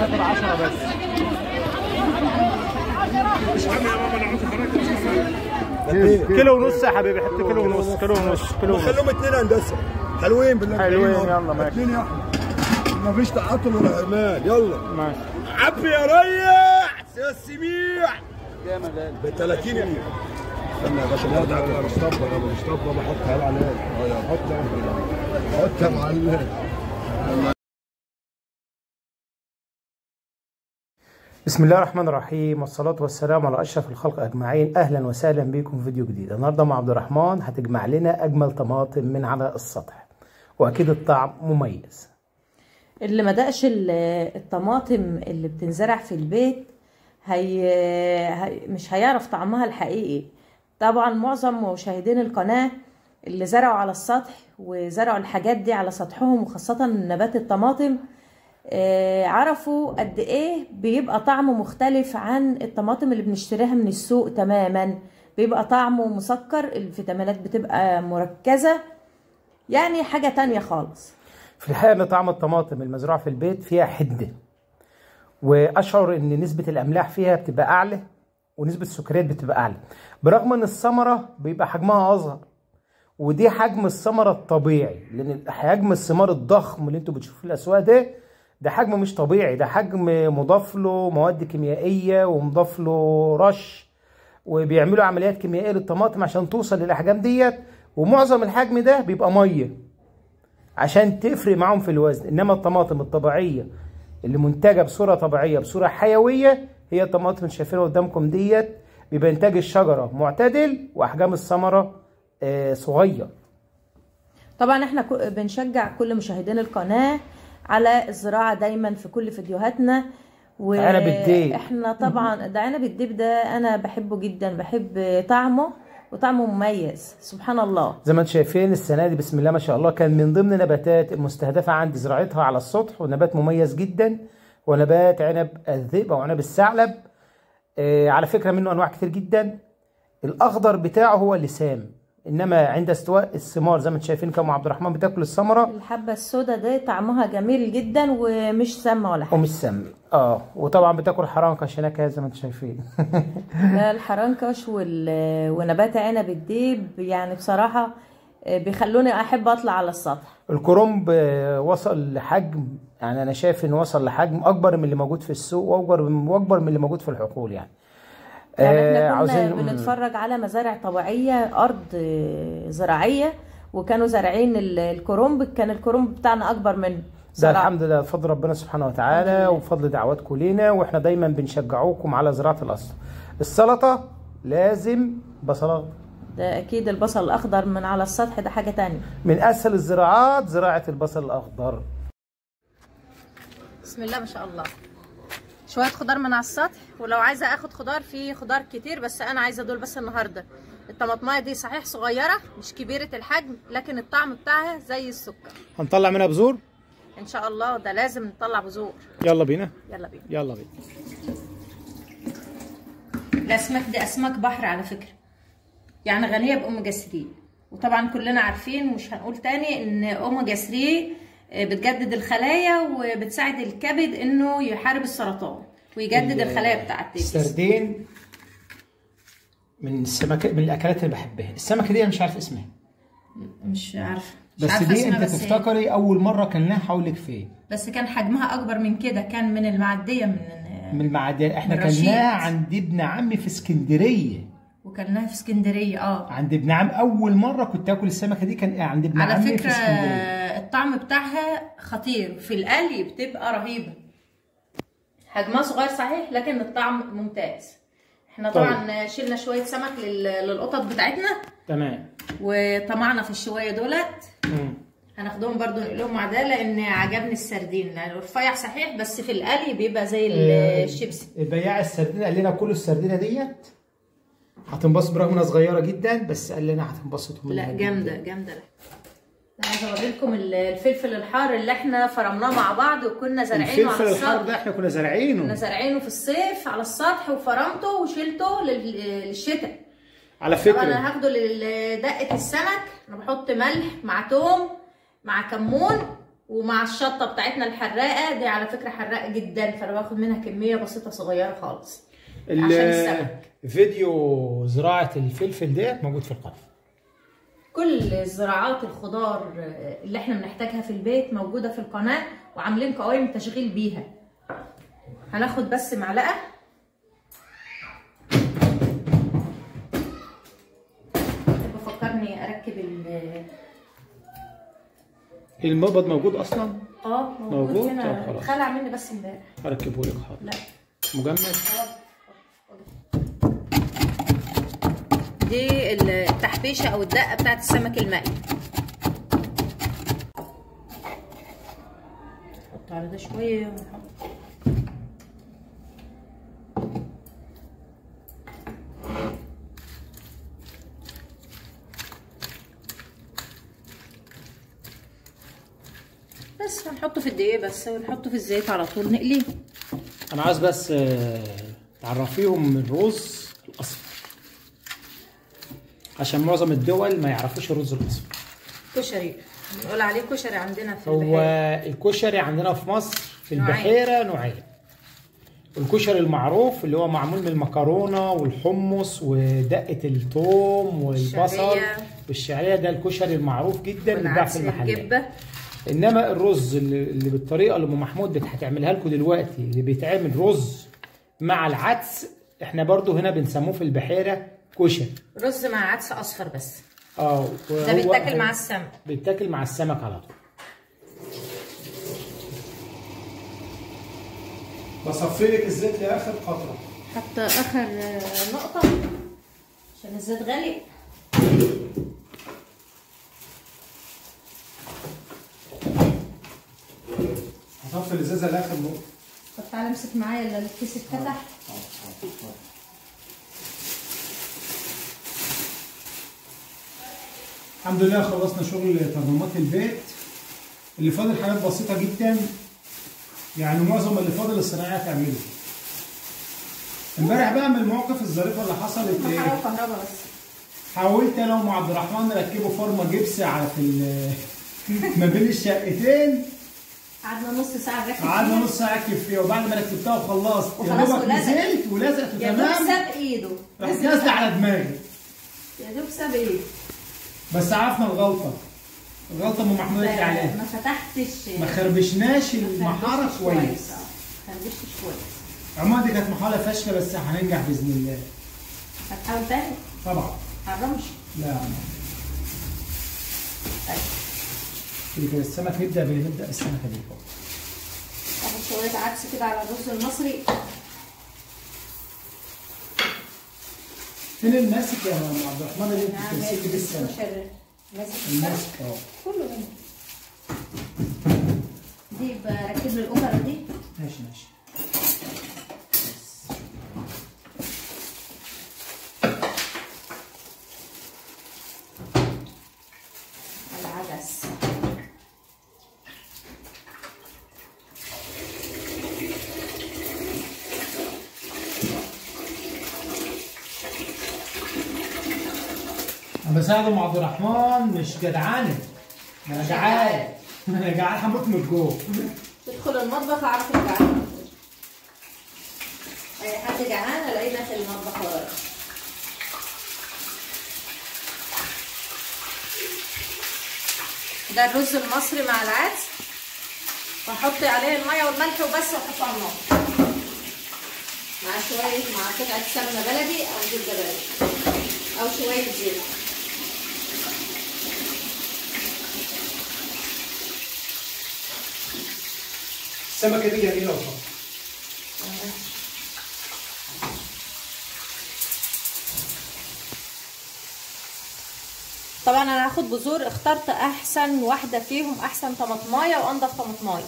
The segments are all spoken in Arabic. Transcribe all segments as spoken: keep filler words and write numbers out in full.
عشرة بس. مش عامل يا ماما انا عاوز افرجك. كيلو ونص يا حبيبي، حط كيلو ونص، كيلو ونص، كيلو ونص. خليهم اتنين هندسه حلوين بالله. حلوين يلا ماشي. اتنين يا احمد، مفيش تعاطل ولا عمال. يلا ماشي. عبي يا ريح يا السميع. كام ده؟ ب ثلاثين جنيه. استنى يا باشا. لا ده مش طبه، انا مش طبه، بحطها على عليك. حط حط يا معلم. بسم الله الرحمن الرحيم، والصلاة والسلام على أشرف الخلق أجمعين. أهلا وسهلا بكم في فيديو جديد. النهارده مع عبد الرحمن هتجمع لنا أجمل طماطم من على السطح، وأكيد الطعم مميز. اللي ما دقش الطماطم اللي بتنزرع في البيت هي... هي مش هيعرف طعمها الحقيقي. طبعا معظم مشاهدين القناة اللي زرعوا على السطح وزرعوا الحاجات دي على سطحهم، وخاصة نبات الطماطم، عرفوا قد ايه بيبقى طعمه مختلف عن الطماطم اللي بنشتريها من السوق تماما. بيبقى طعمه مسكر، الفيتامينات بتبقى مركزة، يعني حاجة تانية خالص. في الحقيقة ان طعم الطماطم المزروعة في البيت فيها حدة، واشعر ان نسبة الاملاح فيها بتبقى اعلى ونسبة السكريات بتبقى اعلى، برغم ان الثمرة بيبقى حجمها اصغر، ودي حجم الثمرة الطبيعي. لان حجم الثمار الضخم اللي انتوا بتشوفوه في الاسواق ده ده حجم مش طبيعي، ده حجم مضاف له مواد كيميائية ومضاف له رش، وبيعملوا عمليات كيميائية للطماطم عشان توصل للأحجام ديت، ومعظم الحجم ده بيبقى مية عشان تفرق معاهم في الوزن. إنما الطماطم الطبيعية اللي منتجة بصورة طبيعية بصورة حيوية هي الطماطم اللي شايفينها قدامكم ديت، بيبقى إنتاج الشجرة معتدل وأحجام الثمرة آه صغير. طبعا احنا بنشجع كل مشاهدين القناة على الزراعة دايما في كل فيديوهاتنا. عنب الديب احنا طبعا ده عنب الديب ده انا بحبه جدا، بحب طعمه وطعمه مميز سبحان الله. زي ما انتم شايفين السنة دي بسم الله ما شاء الله كان من ضمن نباتات المستهدفة عندي زراعتها على السطح، ونبات مميز جدا، ونبات عنب الذئب او عنب الثعلب. اه على فكرة منه انواع كتير جدا. الاخضر بتاعه هو اللسام، انما عند استواء الثمار زي ما انتم شايفين كم عبد الرحمن بتاكل الثمره. الحبه السوداء دي طعمها جميل جدا ومش سامه ولا حاجه. ومش سامه اه وطبعا بتاكل حرنكش هناك زي ما انتم شايفين. لا الحرنكش وال... ونبات عنب الديب يعني بصراحه بيخلوني احب اطلع على السطح. الكرنب وصل لحجم، يعني انا شايف انه وصل لحجم اكبر من اللي موجود في السوق، واكبر واكبر من اللي موجود في الحقول. يعني يعني احنا كنا بنتفرج على مزارع طبيعيه، ارض زراعيه، وكانوا زارعين الكرنب، كان الكرنب بتاعنا اكبر منه. ده الحمد لله بفضل ربنا سبحانه وتعالى وبفضل دعواتكم لينا، واحنا دايما بنشجعوكم على زراعه الاصل. السلطه لازم بصل اخضر، ده اكيد. البصل الاخضر من على السطح ده حاجه تانية. من اسهل الزراعات زراعه البصل الاخضر. بسم الله ما شاء الله. شويه خضار من على السطح، ولو عايزه اخد خضار في خضار كتير، بس انا عايزه دول بس النهارده. الطماطمايه دي صحيح صغيره مش كبيره الحجم، لكن الطعم بتاعها زي السكر. هنطلع منها بذور ان شاء الله، ده لازم نطلع بذور. يلا بينا يلا بينا يلا بينا. الاسماك دي اسماك بحر على فكره، يعني غنيه باوميجا ثلاثة، وطبعا كلنا عارفين مش هنقول تاني ان اوميجا ثلاثة بتجدد الخلايا وبتساعد الكبد انه يحارب السرطان ويجدد الخلايا بتاعت السردين من السمك من الاكلات اللي بحبها. السمكه دي انا مش عارف اسمها، مش عارفه مش بس عارفه دي انت بس تفتكري ايه؟ اول مره كلناها حولك فين؟ بس كان حجمها اكبر من كده، كان من المعديه من من المعديه. احنا كلناها عند ابن عمي في اسكندريه، وكلناها في اسكندريه. اه عند ابن عم. اول مره كنت اكل السمكه دي كان عند ابن عمي في اسكندريه. على فكره الطعم بتاعها خطير، في القلي بتبقى رهيبه. حجمها صغير صحيح لكن الطعم ممتاز. احنا طبعا طيب. شلنا شويه سمك للقطط بتاعتنا. تمام. وطمعنا في الشويه دولت. امم هناخدهم برضو نقلهم مع ده، لان عجبني السردين، يعني رفيع صحيح بس في القلي بيبقى زي الشيبسي. البياع السردين قال لنا كلوا السردينه ديت هتنبسط، برغم انها صغيره جدا بس قال لنا هتنبسطوا منها. لا جامده جامده. انا عايزه اوري لكم الفلفل الحار اللي احنا فرمناه مع بعض وكنا زارعينه على السطح. الفلفل الحار ده احنا كنا زارعينه كنا زارعينه في الصيف على السطح، وفرمته وشيلته للشتاء. على فكره طبعا انا هاخده لدقه السمك. انا بحط ملح مع توم مع كمون ومع الشطه بتاعتنا الحراقه دي، على فكره حراقه جدا، فانا باخد منها كميه بسيطه صغيره خالص عشان السمك. فيديو زراعه الفلفل ديت موجود في القناه. كل زراعات الخضار اللي احنا بنحتاجها في البيت موجوده في القناه، وعاملين قوائم تشغيل بيها. هناخد بس معلقه بفكرني اركب ال المبيض موجود اصلا؟ اه موجود, موجود؟ هنا، خلع مني بس امبارح. هركبه لك. حاضر. لا مجمد. دي التحبيشه او الدقه بتاعت السمك المقلي. نحط على ده شويه ونحط بس، هنحطه في الدقيق بس ونحطه في الزيت على طول نقليه. انا عايز بس تعرفيهم الرز الاصفر عشان معظم الدول ما يعرفوش الرز الاصفر. كشري بنقول عليه كشري عندنا في هو البحيره. الكشري عندنا في مصر في نوعين. البحيره نوعين. الكشري المعروف اللي هو معمول من المكرونه والحمص ودقه الثوم والبصل والشعريه، ده الكشري المعروف جدا بيتباع في المحلات. الجبه. انما الرز اللي, اللي بالطريقه اللي ام محمود هتعملها لكم دلوقتي، اللي بيتعمل رز مع العدس، احنا برضو هنا بنسموه في البحيره كشري. رز مع عدس اصفر بس. اه ده بيتاكل مع السمك. بيتاكل مع السمك على طول. بصفي لك الزيت لاخر قطره حتى اخر نقطه عشان الزيت غالي. هصفي الازازه لاخر نقطه. طب تعالى امسك معايا الا الكيس اتفتح. الحمد لله خلصنا شغل تنظيمات البيت. اللي فاضل حاجات بسيطه جدا، يعني معظم اللي فاضل الصناعيه تعمله. امبارح بقى من المواقف الظريفه اللي حصلت ايه؟ محروق كهرباء بس. حاولت انا وام عبد الرحمن نركبه فرمه جبس على في ما بين الشقتين. قعدنا نص ساعه نركب فيها. قعدنا نص ساعه نركب فيها، وبعد ما ركبتها وخلصت يا دوبك نزلت ولزقت تمام. يا دوب ساب ايده. راحت نازله على دماغي. يا دوب ساب ايده. بس عرفنا الغلطه. الغلطه ام محمود قالت لي عليها. ما فتحتش، ما خربشناش المحاره كويس. ما خربشتش كويس. عموما دي كانت محاولة فاشلة، بس هننجح بإذن الله. هتحاول تاني؟ طبعا. حرمش؟ لا لا. طيب. كده السمك نبدأ بنبدأ السمكة دي فوق. اخد شوية عدس كده على الرز المصري. فين الماسك يا ام عبد الرحمن اللي انت بتمسكي بيه السمك؟ الماسك اه. كله هنا. دي بركب له الأوبرا دي. ماشي ماشي. العدس. انا بساعد ام عبد الرحمن مش جدعانه. انا جعان. انا جعان هموت من الجوع. تدخل المطبخ اعرف انك جعان. اي حد جعان الاقيه داخل المطبخ ورايا. ده الرز المصري مع العدس، واحط عليه الميه والملح وبس واحطه على النار مع شويه مع قطعه سمنه بلدي او زبده بلدي او شويه زيت. السمكه دي جميله والله. طبعا انا هاخد بذور، اخترت احسن واحده فيهم، احسن طماطمايه وانضف طماطمايه.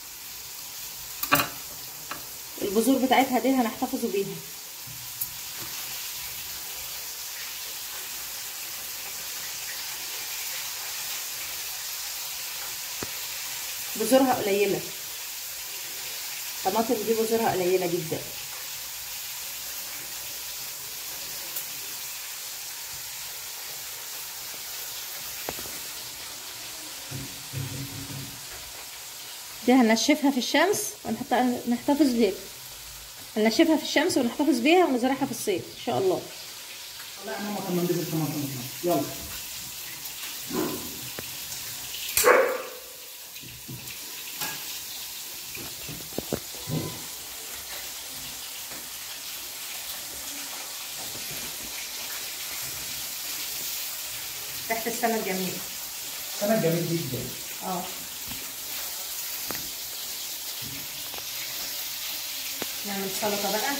البذور بتاعتها دي هنحتفظوا بيها. بذورها قليله، الطماطم دي بذورها قليله جدا. دي هنشفها في الشمس ونحطها نحتفظ بيها، هنشفها في الشمس ونحتفظ بيها ونزرعها في الصيف ان شاء الله. والله يا ماما كمان دي بالطماطم. يلا ريحة السمك جميل. سمك جميل جدا. اه نعمل سلطة بقى.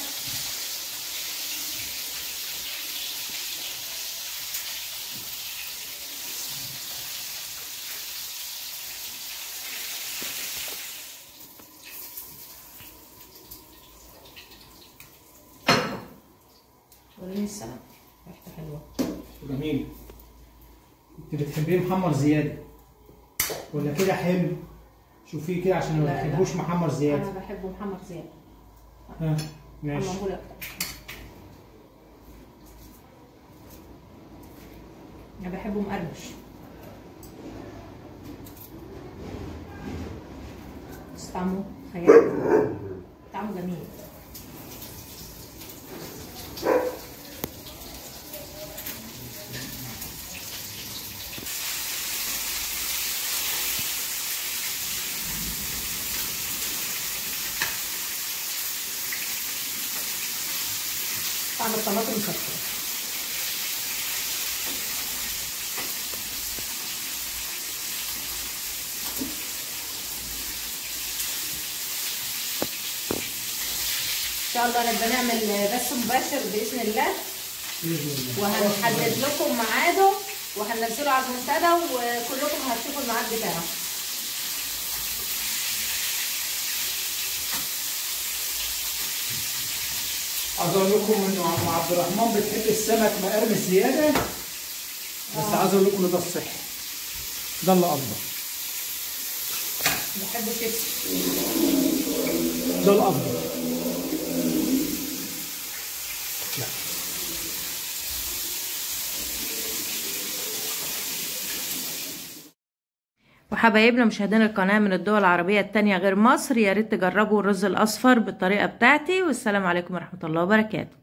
وريني السمك ريحته حلوة جميل. انت بتحبيه محمر زيادة ولا كده حلو؟ شوفيه كده عشان ما بتحبوش محمر زيادة. انا بحبه محمر زيادة. ها ماشي. حمرهولك. انا بحبه مقرمش. بس طعمه خيال، طعمه جميل. طعم الطماطم مسكر. ان شاء الله نبقى نعمل بث مباشر باذن الله، وهنحدد لكم ميعاده وهننزله على المنتدى وكلكم هتشوفوا الميعاد بتاعه. عايز اقول لكم انه عم عبد الرحمن بتحب السمك مقرمش زياده، بس عايز اقول لكم ان ده الصحي، ده اللي افضل. بحبه شيبسي، ده الافضل. لا. وحبايبنا مشاهدين القناة من الدول العربية التانية غير مصر، يا ريت تجربوا الرز الأصفر بالطريقة بتاعتي، والسلام عليكم ورحمة الله وبركاته.